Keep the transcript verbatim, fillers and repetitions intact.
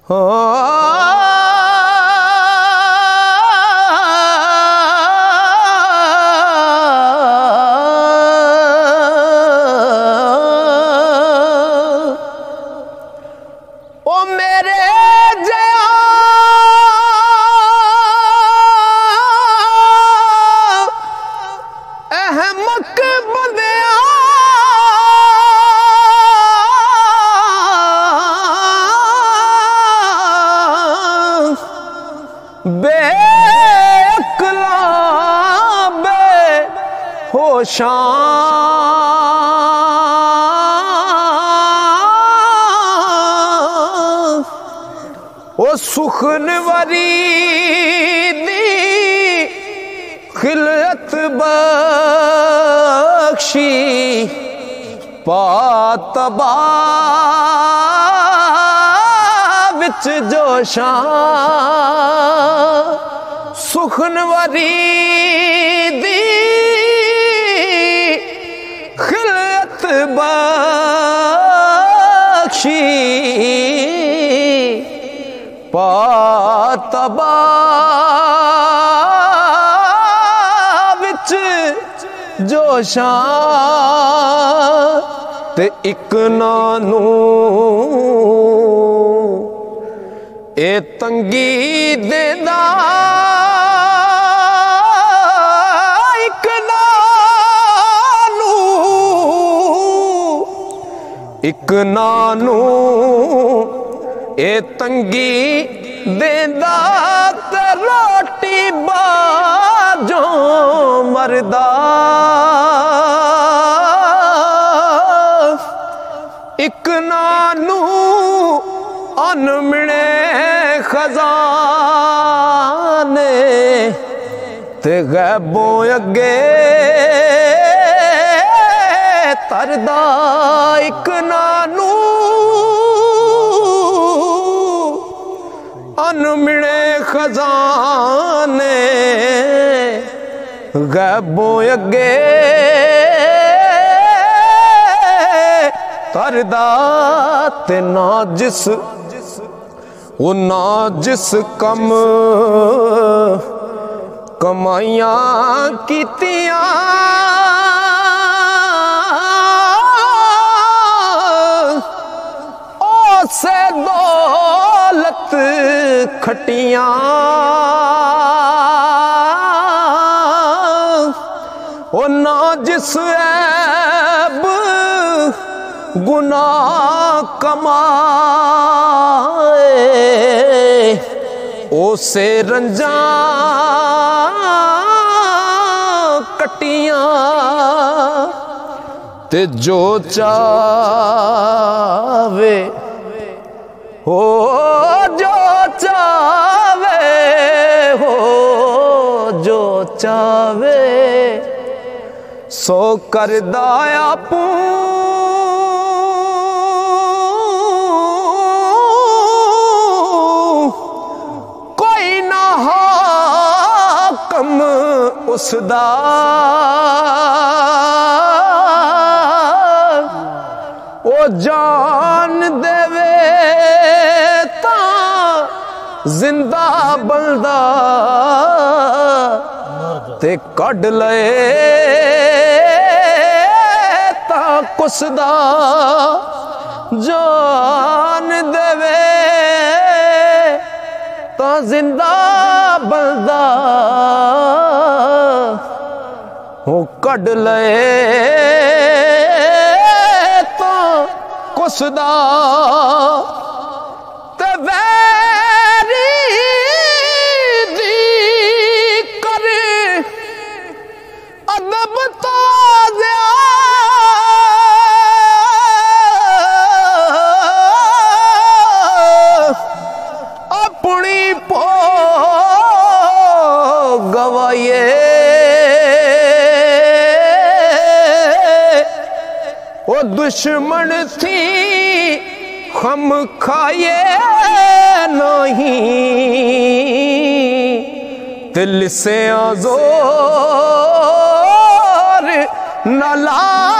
بے اقلا بے ہوشاں او سخنوری دی خلعت بخشی پاتبا وچ جوشاں سخنوری دی خلعت بخشی پاتبا وچ جوشاں تے اک نانو اے تنگی دیندا اک نانو اک نانو اے تنگی دیندا تے روٹی باجوں مردا اک نانو ان منے خزانے تے غیبوں اگے تردا اک نانو ان منے خزانے غیبوں اگے تردا تے ناجس وہ ناجس کم کمائیاں کیتیاں او سے دولت کھٹیاں وہ ناجس عیب گناہ کمائے او سے رنجاں کٹیاں تے جو چاہوے ہو جو چاہوے ہو جو چاہوے سو کردہ اپوں اس دا او جان دے وے تاں زندہ بندہ تے کڈ لے تاں کس دا جان دے وے تاں زندہ بندہ ہو کڈ لے تو کس دا تے ویری دی کر ادب تازیا اپنی پو گوائیے وہ دشمن تھی خم کھائے نہیں دل سے آزور نہ لا